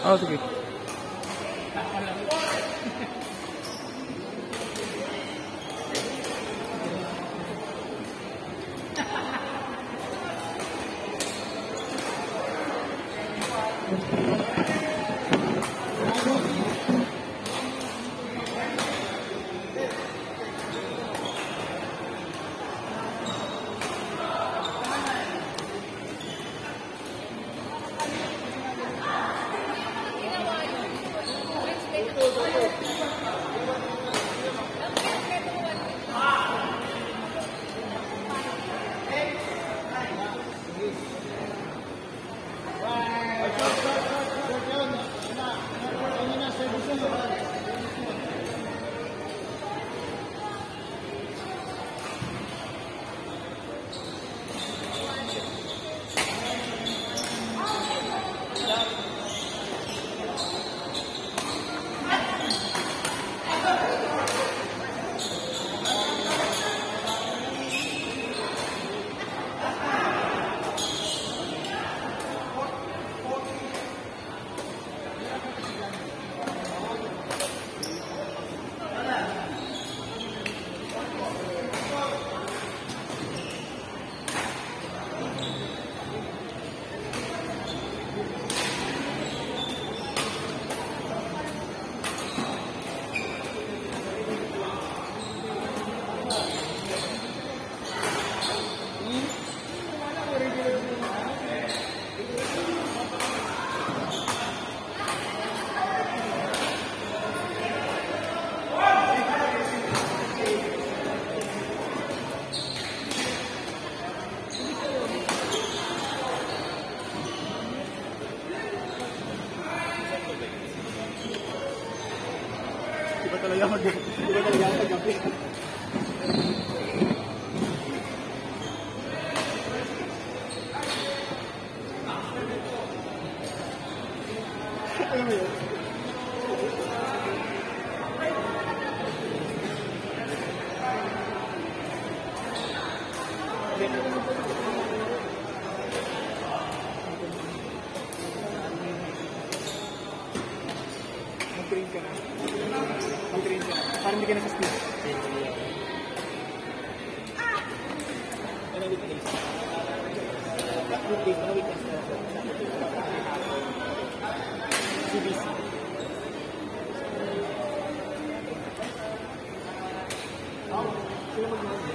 Oh, sige. Iba talaga mag-gabi. Alam mo yun? Mag-train ka na. Mag-train ka na. Parang hindi ka nasa-speed. CBC. Sila mag-mahal.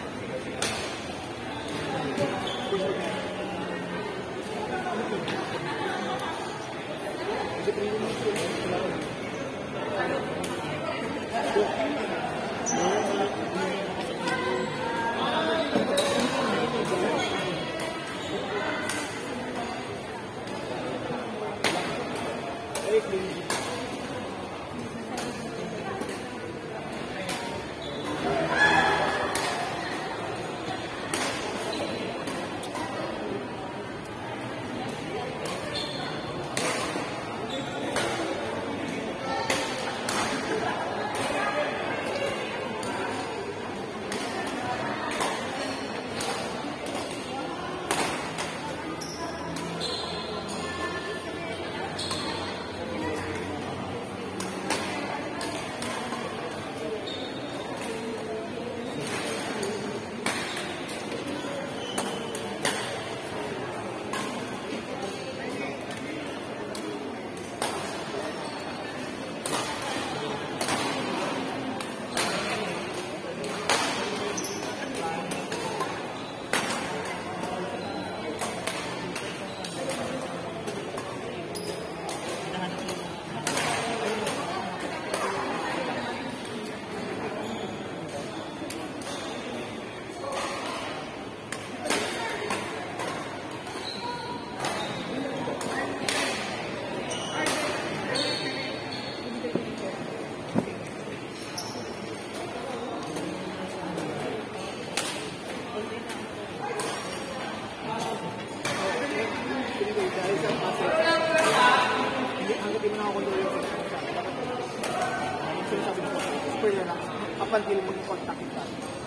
Up until mag-contact ka.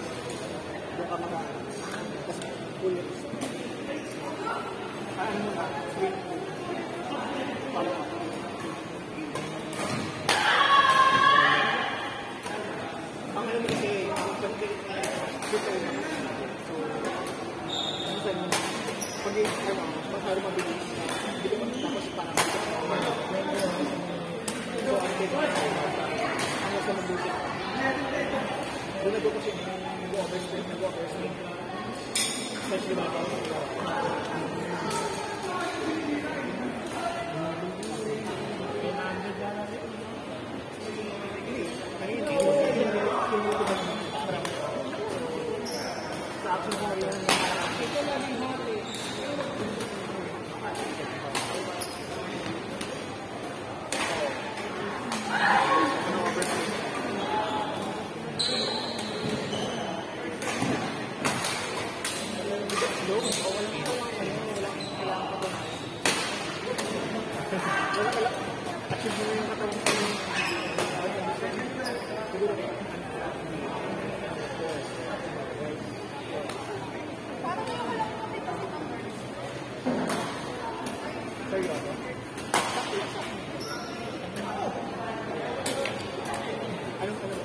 Doon ka kasi full ano mo na, follow up. siguro yung katawan ko. Siguro seryoso. Anong kayo?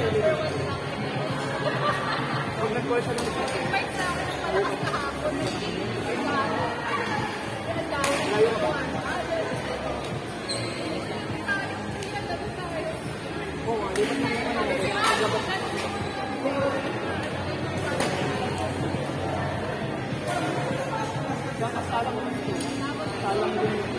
Huwag nag-call siya ng layo ka ba? Oo, di ba naman salang mo ito. Salang din ito.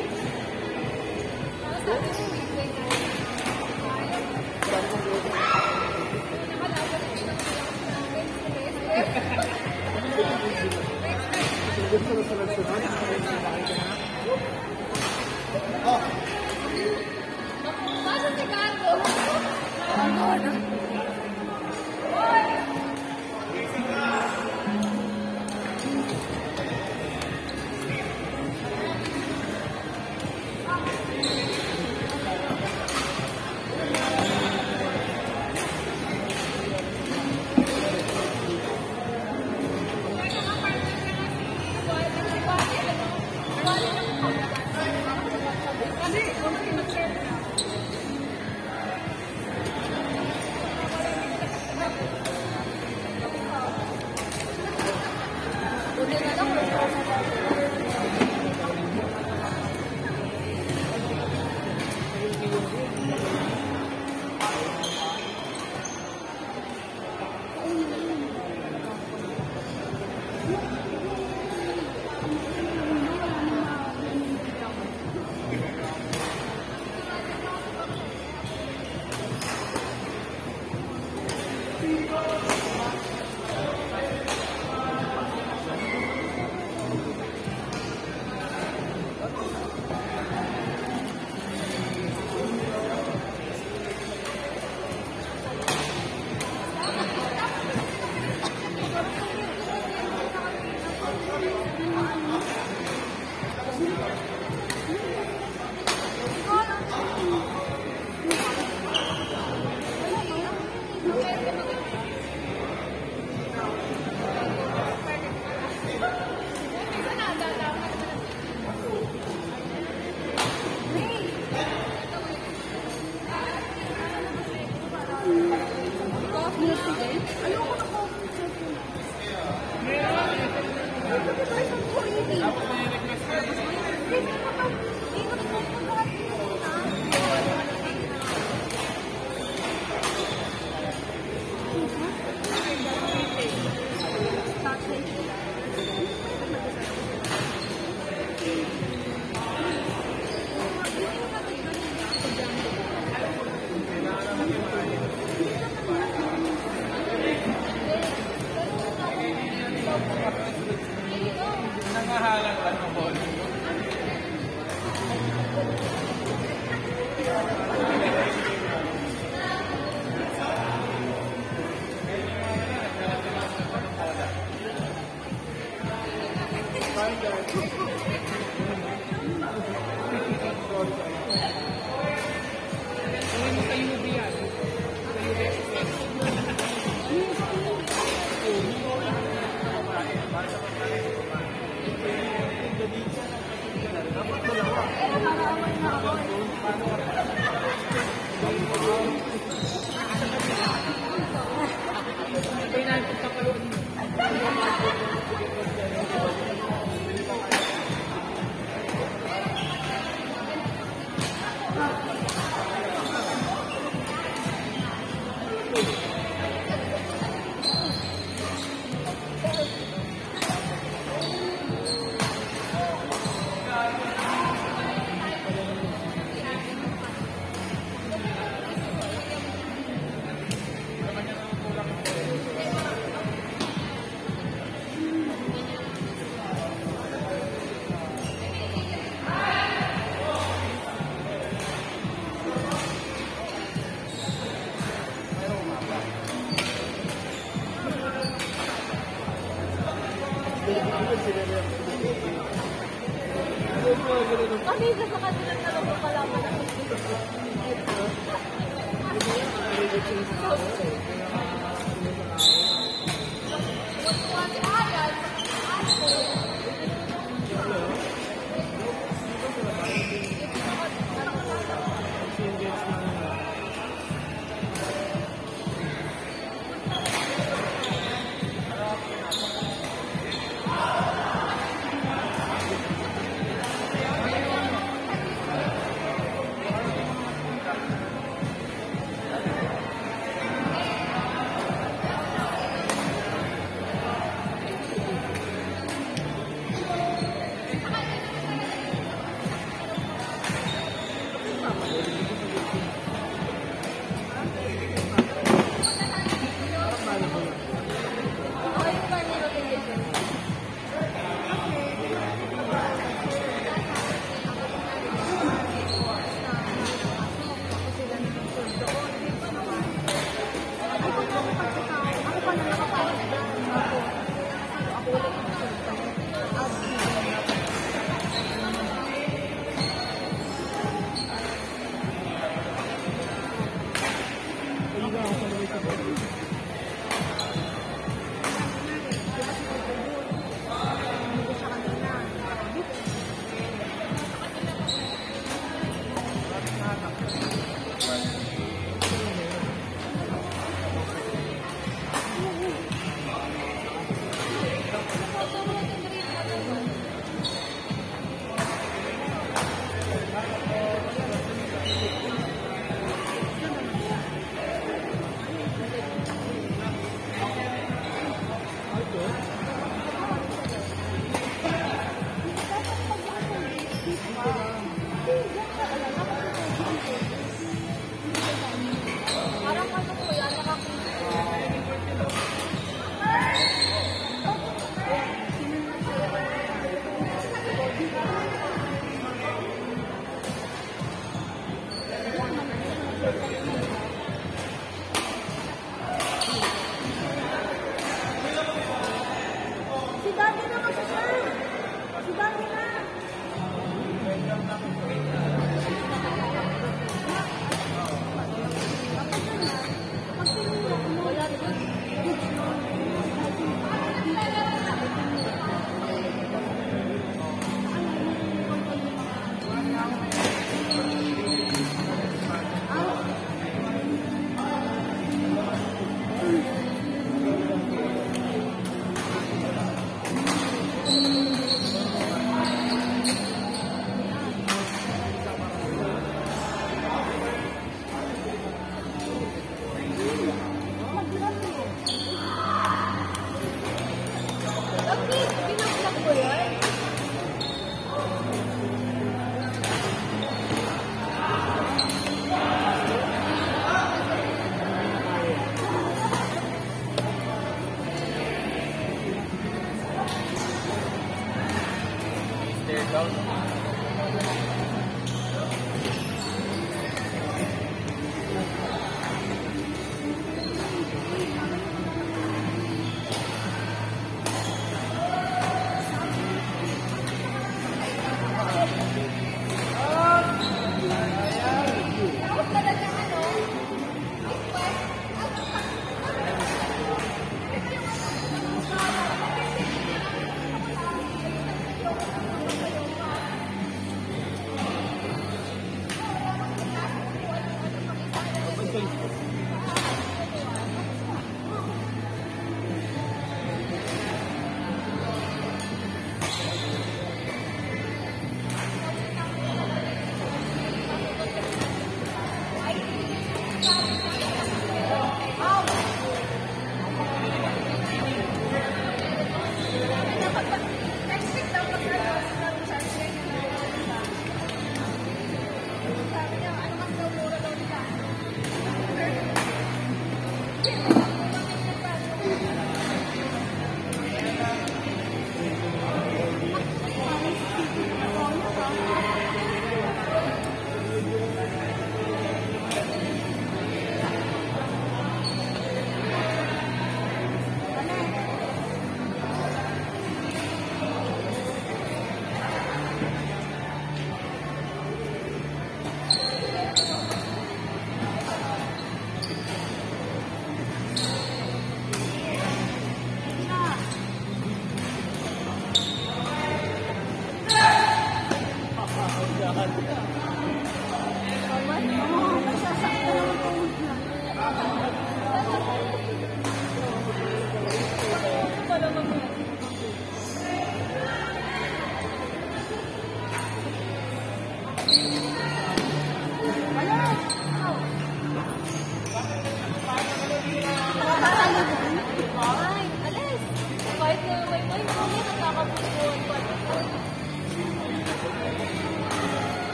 Kami sa kanila na lang palaman ang Si Daddy na kasi siya. Si Daddy na. Bakit? Pinaplak ko yan?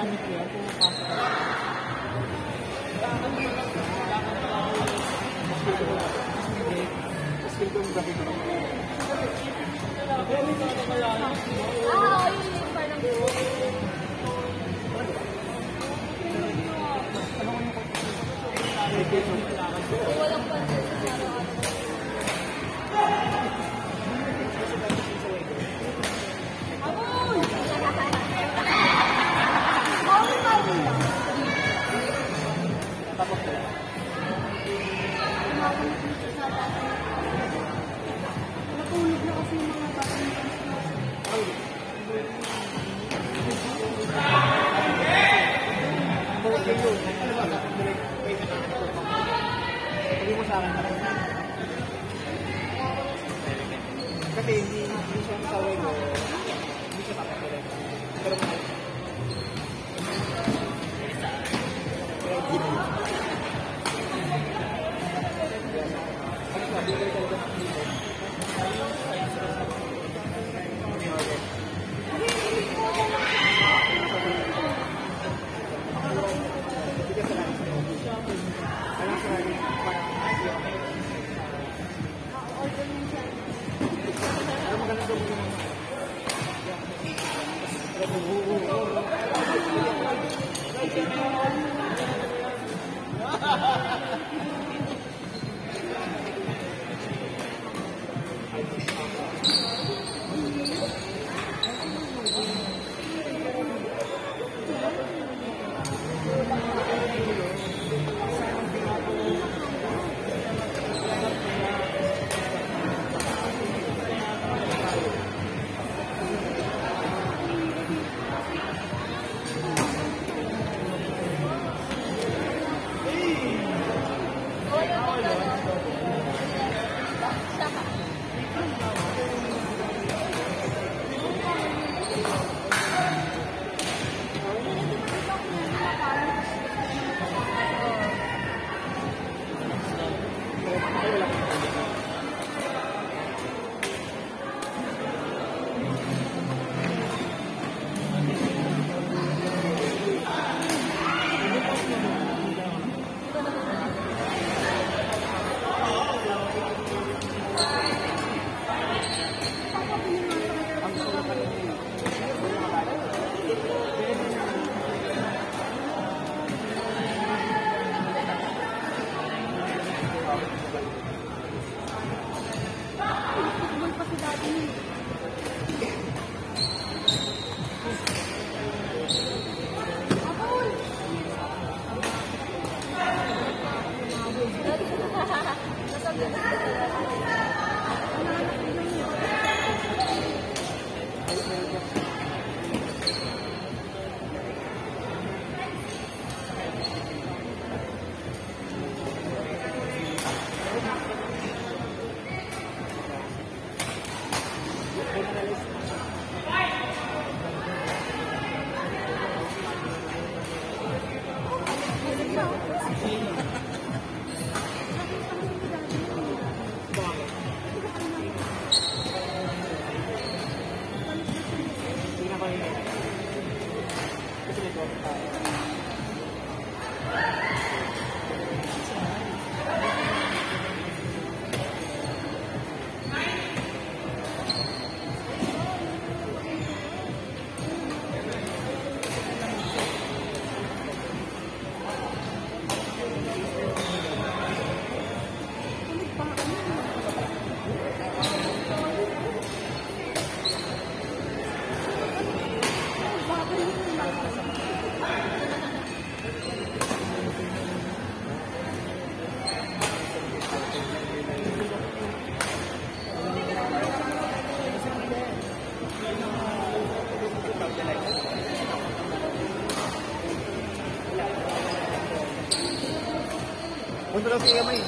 limit ko yan, pumapasok ka. Skill ko yung graphic ko. Yun yung parang walang pansin sa araw-araw. Tapos ko. Natulog na kasi yung mga bata. Hindi mo sa akin. Kasi hindi siya masaway mo. Hindi siya papagulay. Pero mahal. Punta daw siya may.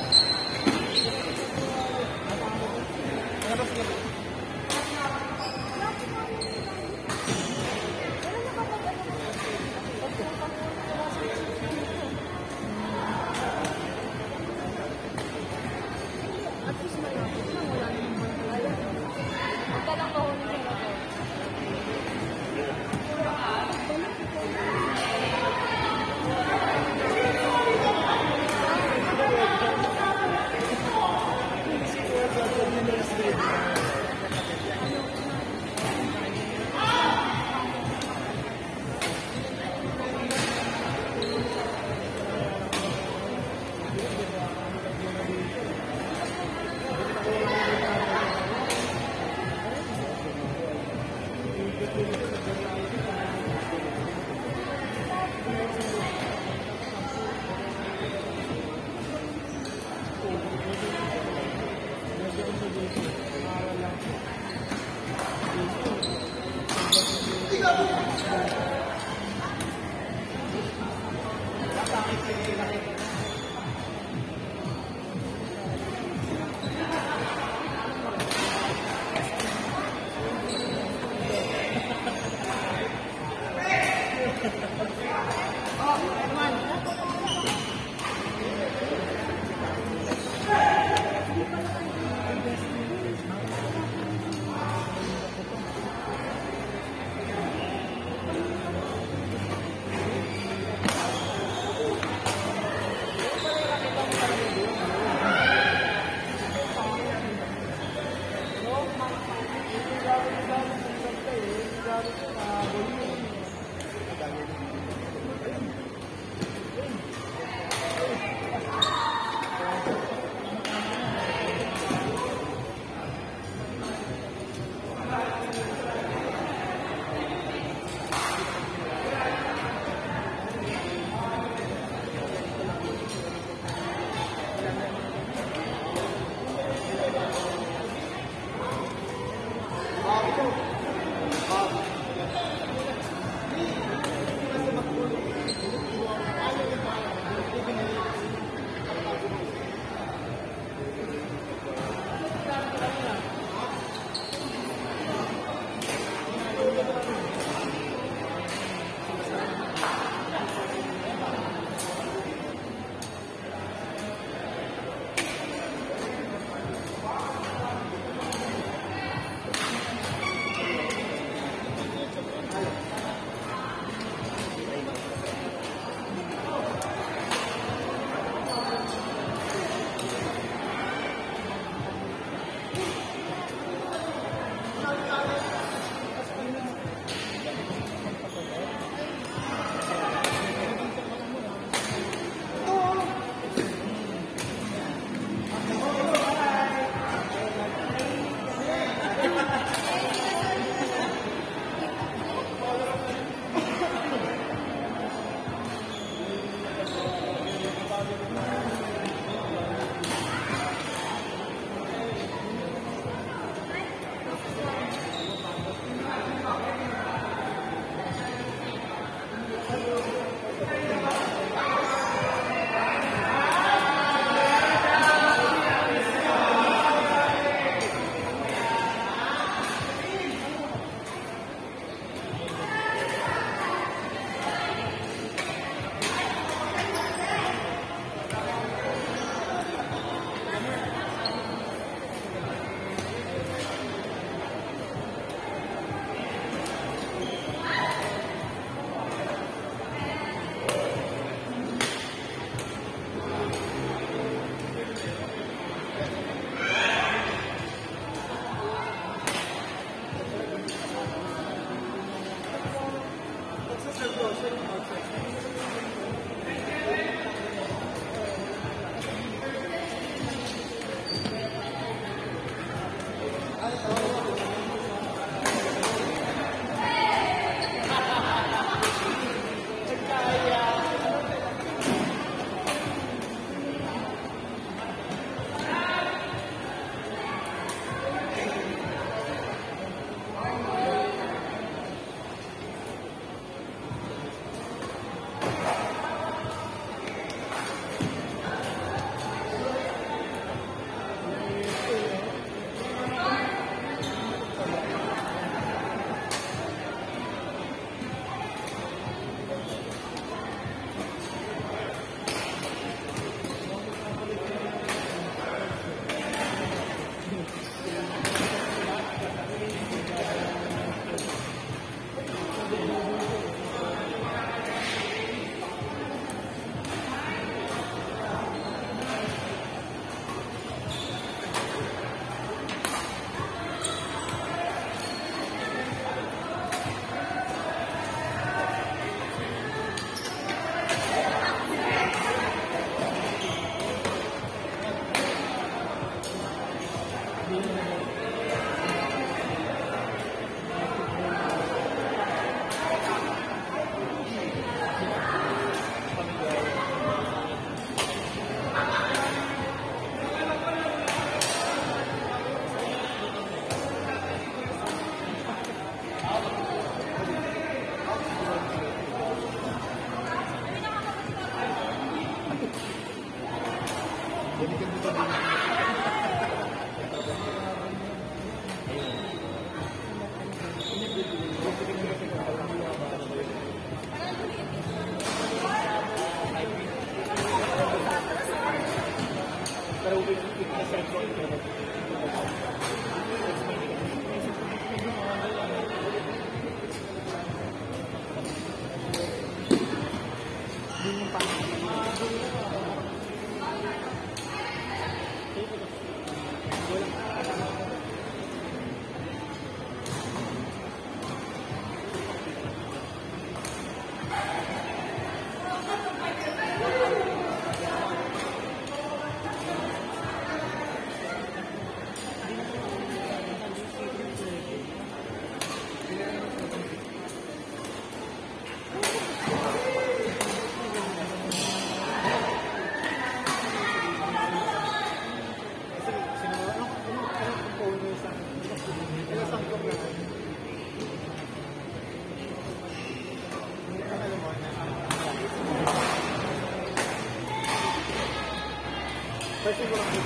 Kasi ko lang dito.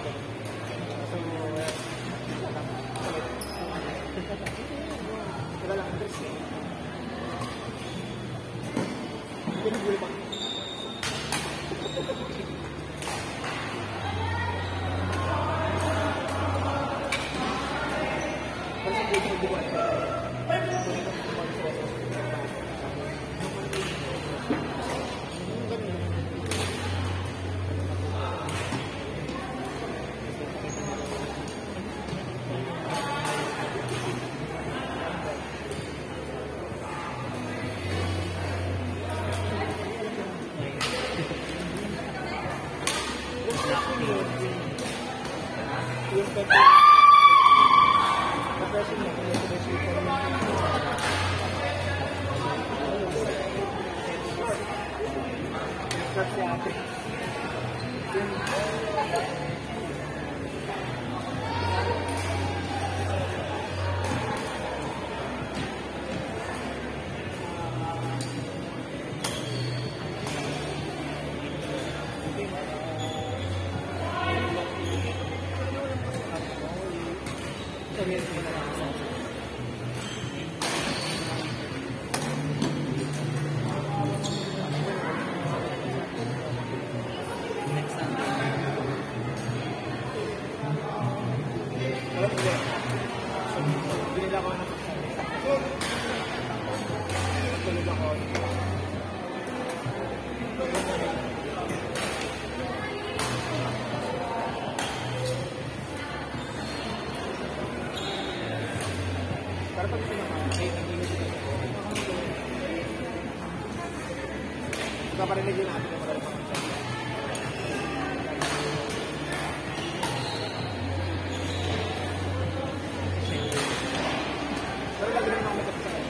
So, wala lang interest eh. Hindi na buhay pa. Kasi buhay na buhay. Paparinig din natin yung mga pero lagi rin ako matapos sa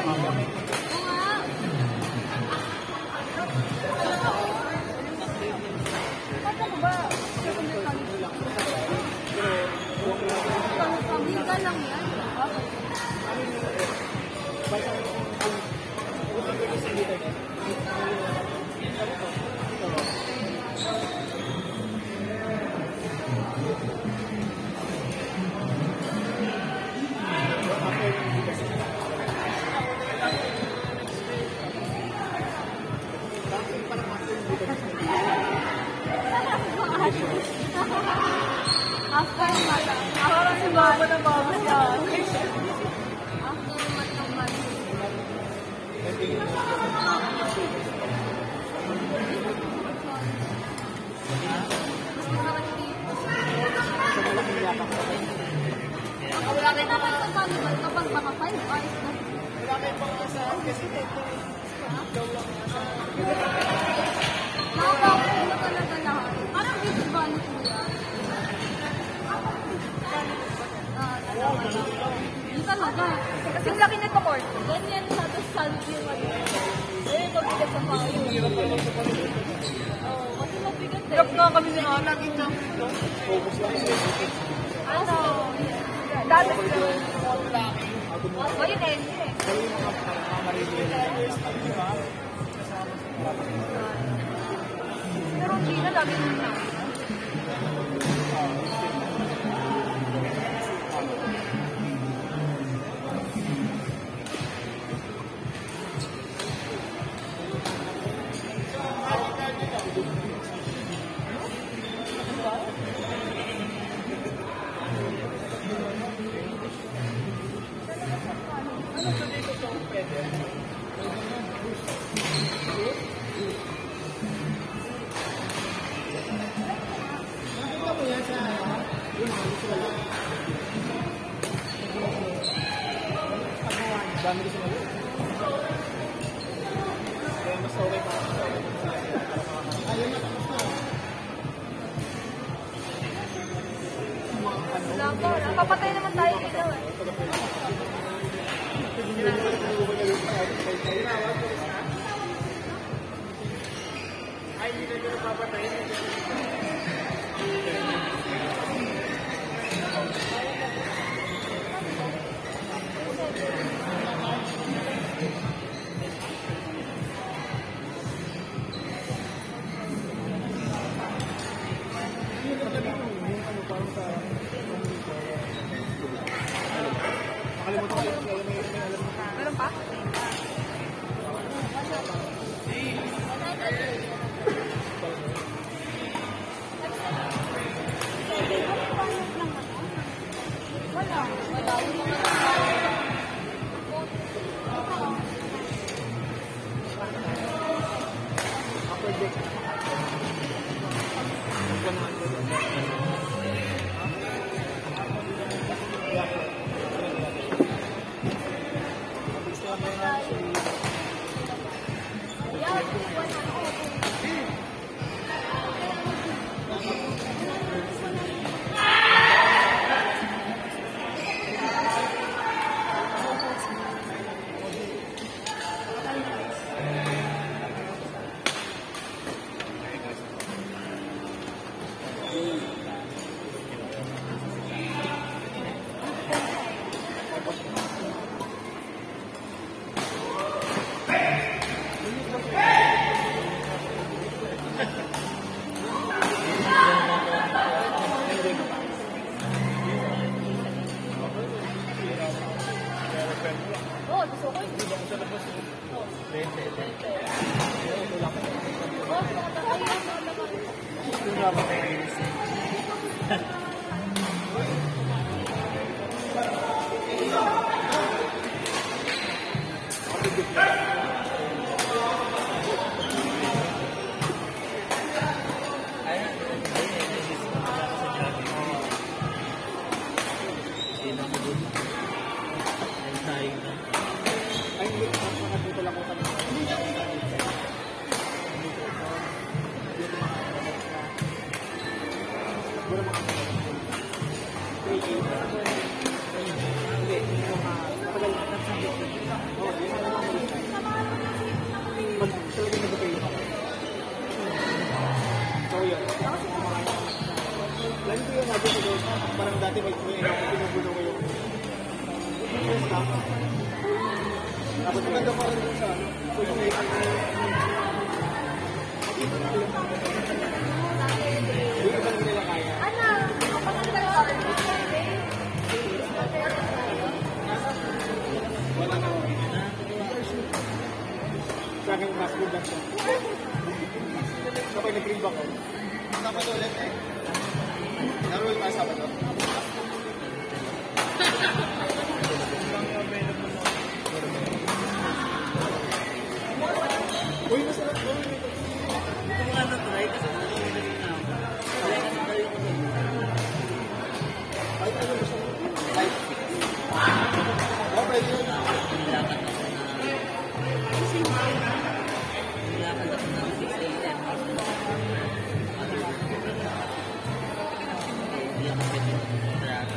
kami. Oo nga. Ba't ako ba? Pamilya lang yan. After naman. Ako kasi baba na baba siya. After naman ng month. Wala kayo naman sa volleyball kapag mga 5 hours na. Wala kayo pang saan kasi ito. Nakakaupo na talaga lahat. Parang beach volley po yan. Hindi talaga. Kasi laki nito court. Ganyan sa to solid yung ano. Eh, mabigat sa pao. Oo, kasi mabigat eh. Hirap na kami ni Ana. Focus lang siya. Ano? Dati ko. O, yun eh. Kaya yung mga marili. Pero hindi na lagi nila. Dami ko sa mga. Kaya mas okay pa. Ayun na, tapos na. Wala ko. Nakapatay naman tayo dito eh. Ay, hindi na nyo papatayin. Meron pa? Wala. Wala. Upper deck. Oo, gusto ko. Ay, hindi. Mga dito lang ko kami. First half. Tapos maganda pa rin dun sa ano. So yung may yung iba hindi nila kaya. Ano? Kapag ang dalawa, Wala na. Sa akin, basketball lang siya. Kapag nag-green back ako. Dapat ulit eh. Naroon pa sa bato. Uy, masarap doon. Kung ano to, right? Kasi naging na ako. Kaya kasi tayo ko doon. Ay, ano gusto mo? Ay. Oh, pwede yun. Nilakad ako na... Nilakad ako na 6 a.m. Hindi ako pwede mag-drag.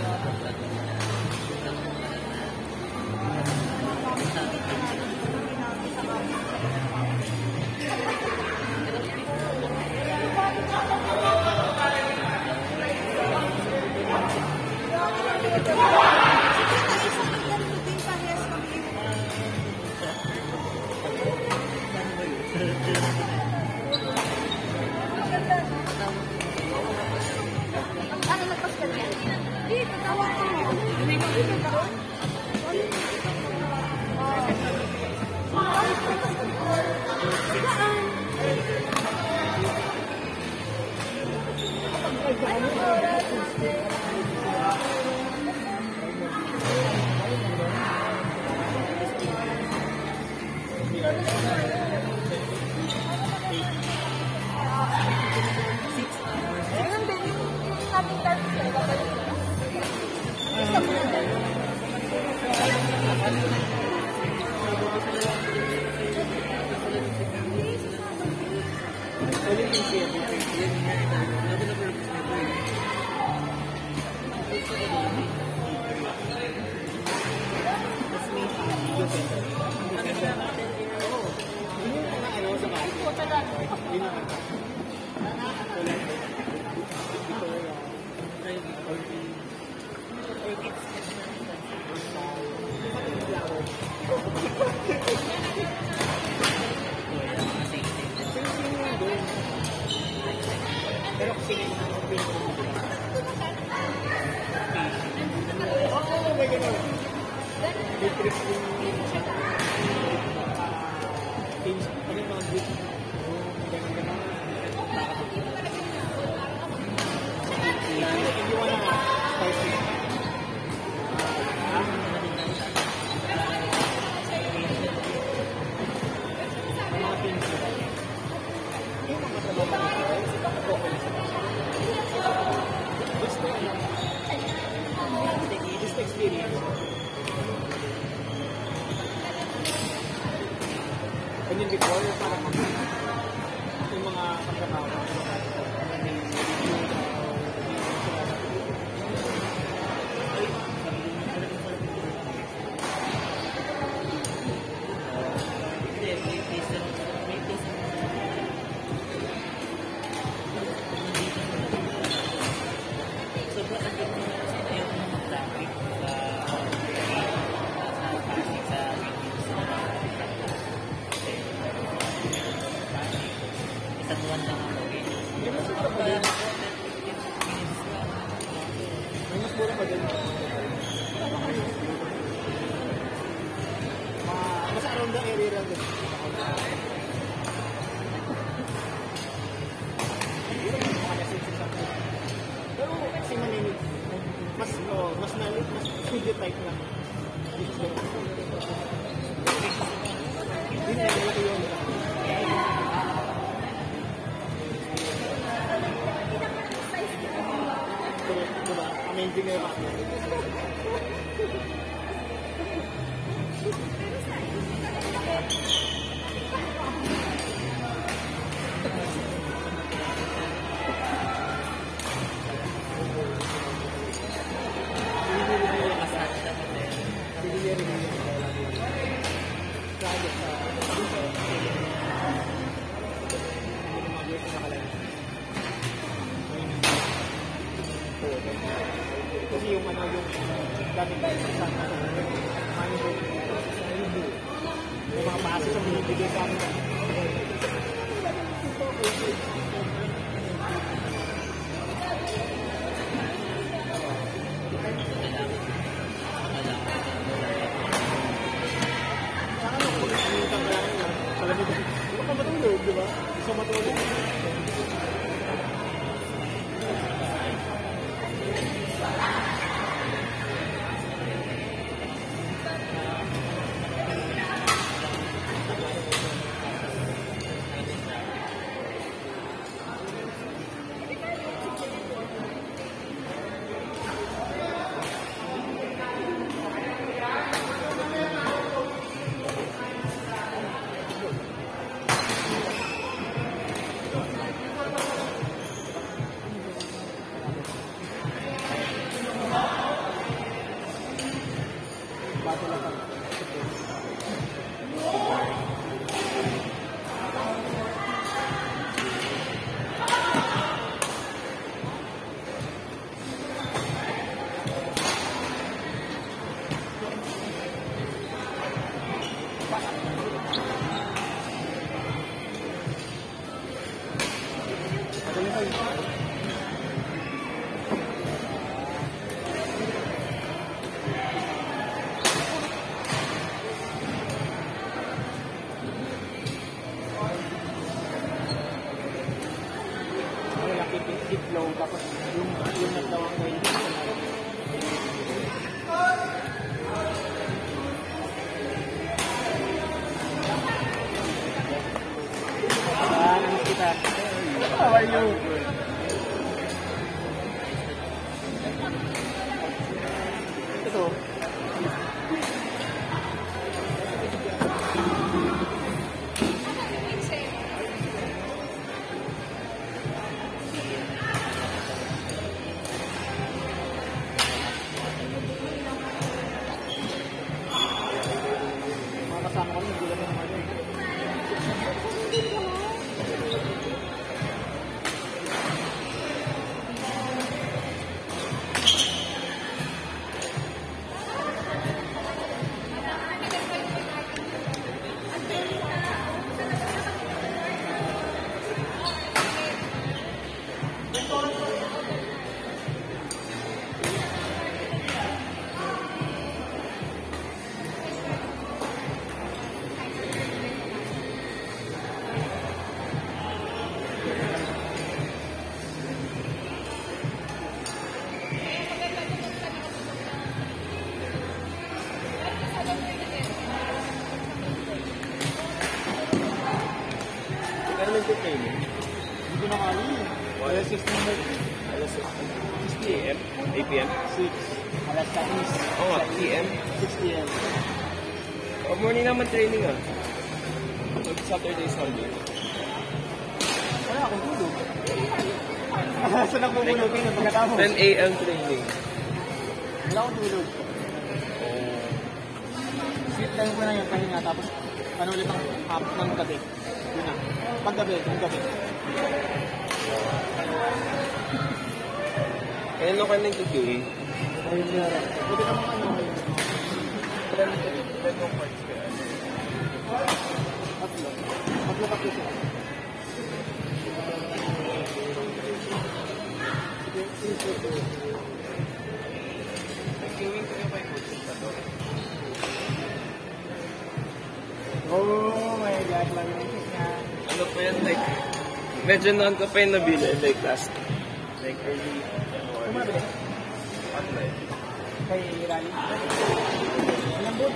ano nagpaskat yan? Dito, tawag ko. Dito, tawag. Ayun din, yung ating target na babalik ko. Isa mo na din. Olympics yun. Yun nga, nabi na purpose nito eh. Mas may Yun yung mga ano sa bahay. Yun ang ano. Pero kasi yung mga pinag-umpila. Oo, may gano'n. May trip yung teams. Ano yung mga group? Gano'n-gano'n. Hindi mo na starting. Mga teams. Yung mga trabaho. Just experience. And then before, parang yung mga pagkatawa. Hindi, may place na sobrang agad mo kasi ayaw mo mag-traffic sa Pasig sa weekends na isang buwan lang ako eh. Wala na po, 15 minutes lang. May mas mura pa din. Mas around the area lang din. Pero kasi maninig. Mas studio type lang. Hindi na malaki yun. Diba? Amazing na yung bigay sa amin. Huwag ka matulog, di ba? Gusto matulog. Itlog, tapos yung nagdawang na yun. Namiss kita. How are you? Ito. Kasama kami, hindi lang naman yun. Hindi ko nakali. Alas 6 na. Alas 6 p.m. 8 p.m. 6. Alas 6. Oo, p.m. 6 p.m. Morning naman training ah. Saturday, Sunday. Wala akong tulog. Saan ako bumulogin na pagkatapos? 10 a.m. training. Wala akong tulog. Sleep time ko na yung pahinga tapos ano ulit ang half ng gabi. Yun na. Paggabi, yung gabi. Kaya ano ka nang QQA? Ayun na rin. Pwede naman ano. Tatlo. Tatlo siya. Oh my God, mag-isip na. Ano pa yan, like, medyo noon ko pa yung nabili, like last, like early. Kumabili? Online. Kay Rally? Ilang board?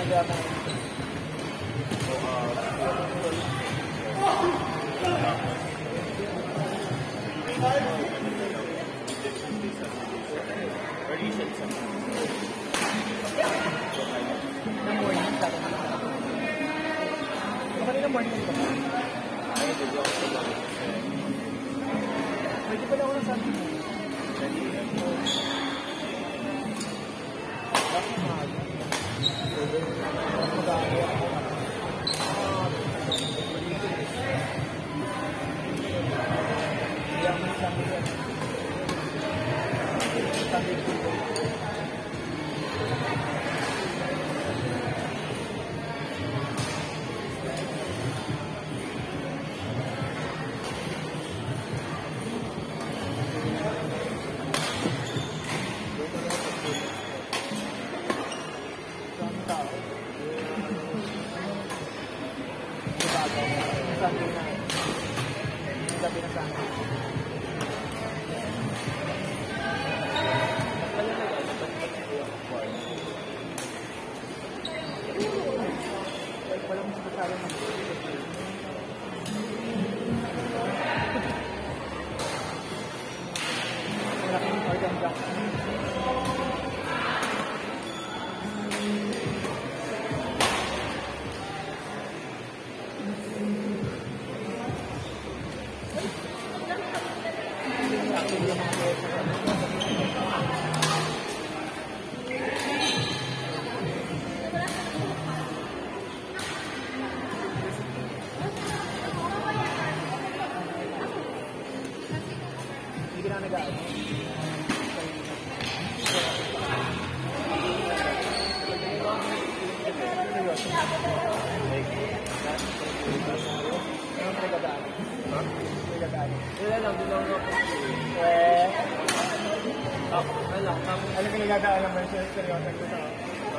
Ano ka nagkakaalam mo siya? Seryoso ko na.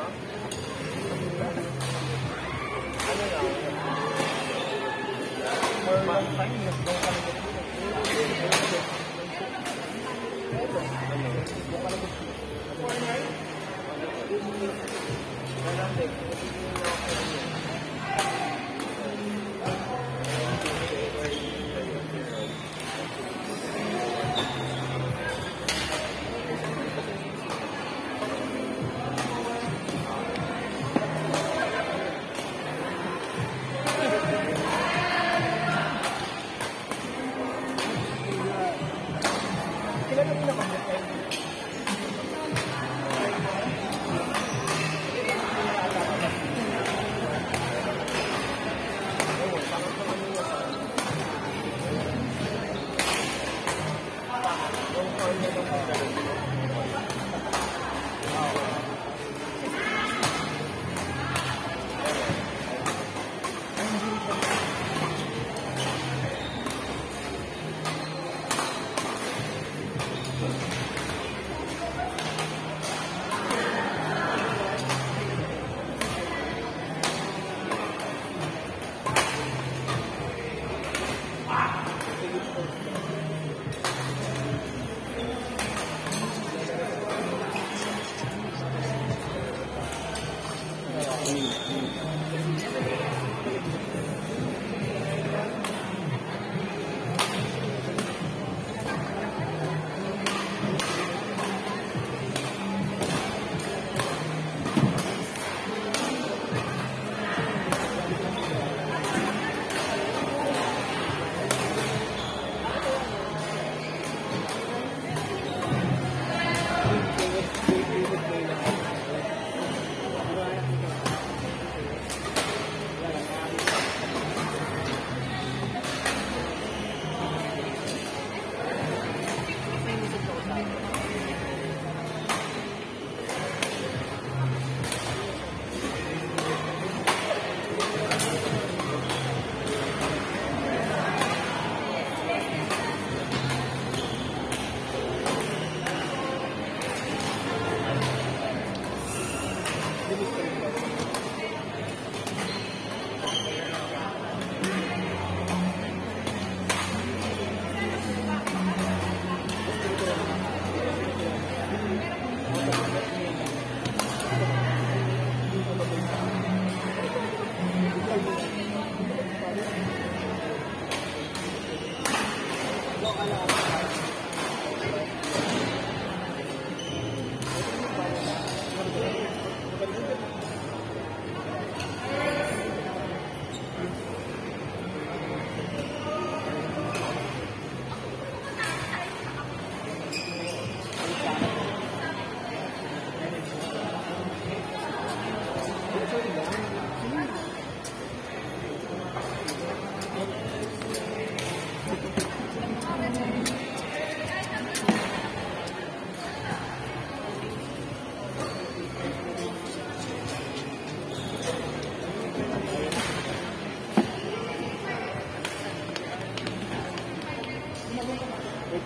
Ano na? For long time, nag-go ka na dito.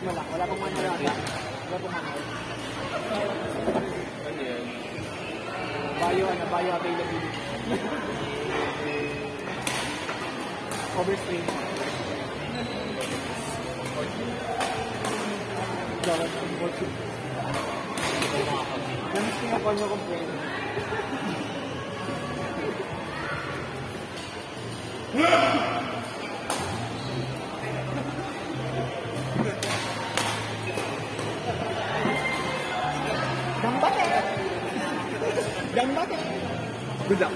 Wala. Wala pang manual yata. Wala pang manual. Ano yan? Bio availability. Overstream. Gawin ang worship. Namis ko na nyo kong friend. Gambate! Good luck.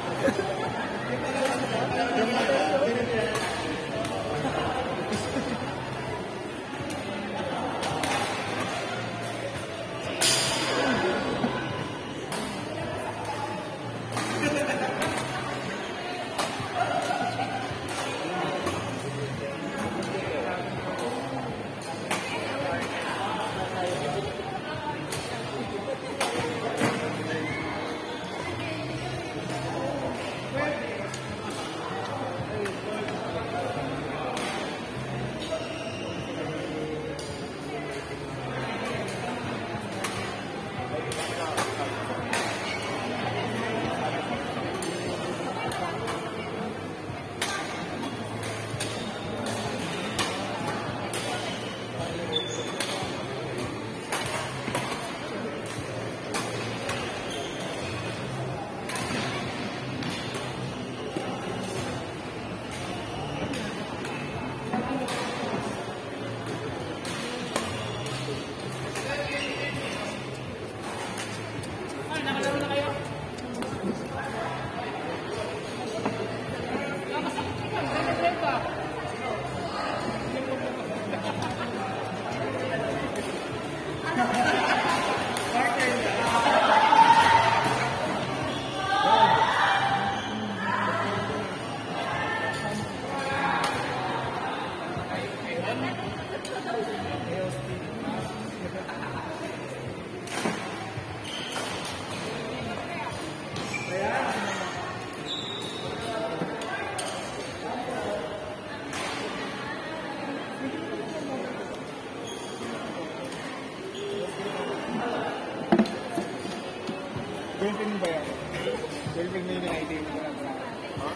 Girlfriend mo ba yan? Girlfriend mo yung na-idea mo na ba? Ha?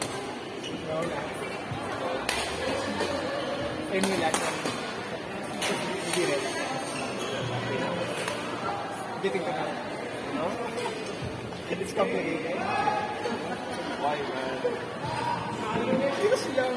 Wala. Ayun yung lahat na. Hindi rin. Hindi tingnan na. No? It's complicated. Why, man? Because lang.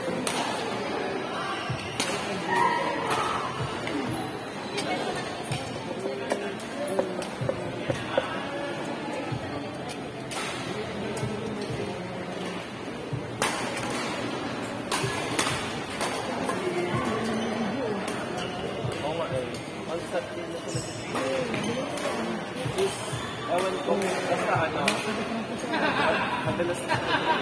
Oo nga eh. Ang sakit na sila is, ewan ko, basta ano, madalas na.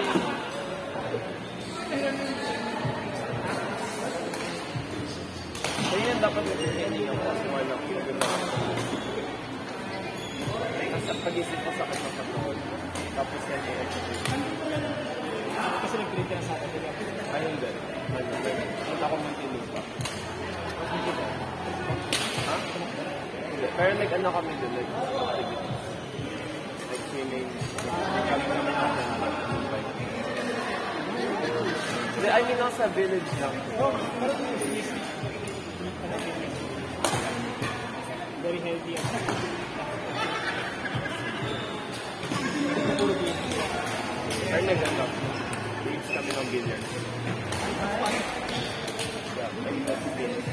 So yun dapat nag-training yung more lang yung kasi pag-isip ko sakit na sa tuhod. Tapos yan yung Kasi nag-trade ka na sa akin. ayun din. Punta ko Muntinlupa. Ha? Hindi. Pero nag-ano kami doon, like swimming. Kami naman natin. Hindi, I mean, sa village lang. Very healthy. Pero nag-ano. Reach kami ng billiard. Yeah, like that's billiard.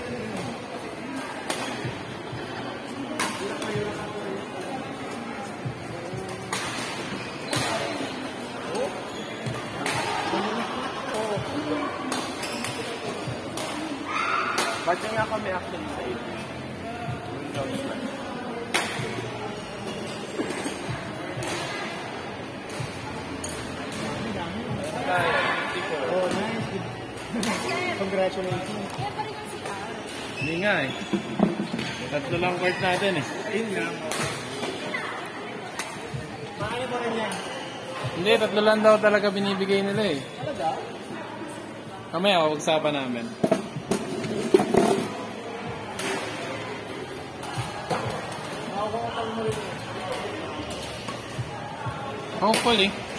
Ba't nga kami actually sa ito? Yung jobs na. Kaya, 54. Oh, nice. Congratulations. Kaya pa rin kasi ka. Hindi nga eh. Tatlo lang court natin eh. Yun nga. Paano mo rin yan? Hindi, tatlo lang daw talaga binibigay nila eh. Talaga? Kamaya, pag-usapan namin. Hopefully.